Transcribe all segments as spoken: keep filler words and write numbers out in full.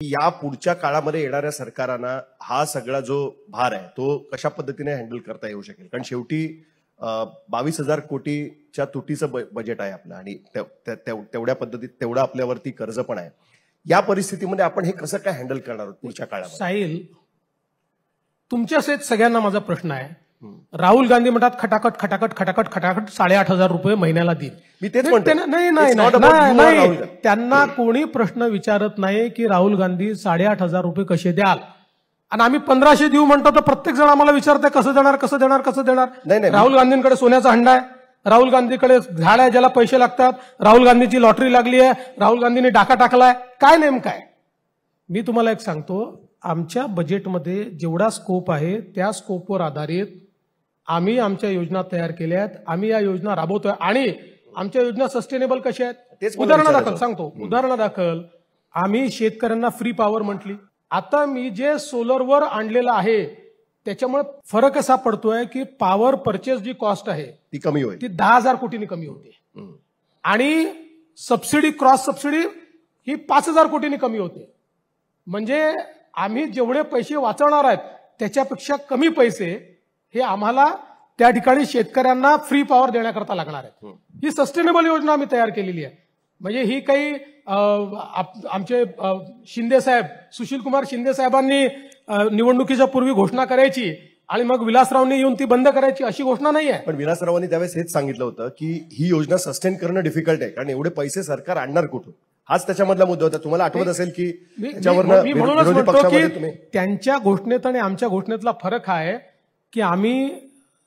या पुढच्या काळामध्ये येणाऱ्या सरकारांना हा सगळा जो भार आहे तो कशा पद्धतीने हँडल करता येऊ शकेल? कारण शेवटी बावीस हजार कोटीच्या तुटीचं बजेट आहे आपलं आणि तेवढ्या पद्धतीत तेवढं आपल्यावरती कर्ज पण आहे. या परिस्थितीमध्ये आपण हे कसं काय हँडल करणार आहोत पुढच्या काळामध्ये? साहिल, तुमच्याच सगळ्यांना माझा प्रश्न आहे. राहुल गांधी म्हणतात खटाखट खटाखट खटाखट खटाखट साडेआठ हजार रुपये महिन्याला देईल. मी तेच म्हणतो. नाही नाही नाही, त्यांना कोणी प्रश्न विचारत नाही की राहुल गांधी साडेआठ हजार रुपये कसे द्याल, आणि आम्ही पंधराशे देऊ म्हणतो तर प्रत्येक जण आम्हाला विचारतंय कसं देणार कसं देणार कसं देणार. राहुल गांधींकडे सोन्याचा हंडा आहे, राहुल गांधीकडे झाड आहे ज्याला पैसे लागतात, राहुल गांधीची लॉटरी लागली आहे, राहुल गांधींनी डाका टाकलाय. काय नेमकं आहे? मी तुम्हाला एक सांगतो, आमच्या बजेटमध्ये जेवढा स्कोप आहे त्या स्कोपवर आधारित आम्ही आमच्या योजना तयार केल्या आहेत. आम्ही या योजना राबवतोय आणि आमच्या योजना सस्टेनेबल कशा आहेत उदाहरणादाखल सांगतो. उदाहरणादाखल आम्ही शेतकऱ्यांना फ्री पॉवर म्हटली. आता मी जे सोलरवर आणलेलं आहे त्याच्यामुळे फरक असा पडतोय की पॉवर परचेस जी कॉस्ट आहे ती कमी होईल, ती दहा हजार कोटींनी कमी होते आणि सबसिडी क्रॉस सबसिडी ही पाच हजार कोटींनी कमी होते. म्हणजे आम्ही जेवढे पैसे वाचवणार आहेत त्याच्यापेक्षा कमी पैसे हे आम्हाला त्या ठिकाणी शेतकऱ्यांना फ्री पॉवर देण्याकरता लागणार आहे. ही सस्टेनेबल योजना आम्ही तयार केलेली आहे. म्हणजे ही काही आमचे शिंदे साहेब सुशील कुमार शिंदे साहेबांनी निवडणुकीच्या पूर्वी घोषणा करायची आणि मग विलासरावांनी येऊन ती बंद करायची अशी घोषणा नाही आहे. पण विलासरावांनी त्यावेळेस हेच सांगितलं होतं की ही योजना सस्टेन करणं डिफिकल्ट आहे कारण एवढे पैसे सरकार आणणार कुठून, हाच त्याच्यामधला मुद्दा होता. तुम्हाला आठवत असेल की मी म्हणूनच म्हणतो की त्यांच्या घोषणेत आणि आमच्या घोषणेतला फरक हा आहे की आम्ही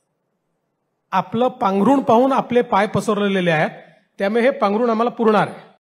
आपलं पांघरुण पाहून आपले पाय पसरलेले आहेत, त्यामुळे हे पांघरुण आम्हाला पुरणार आहे.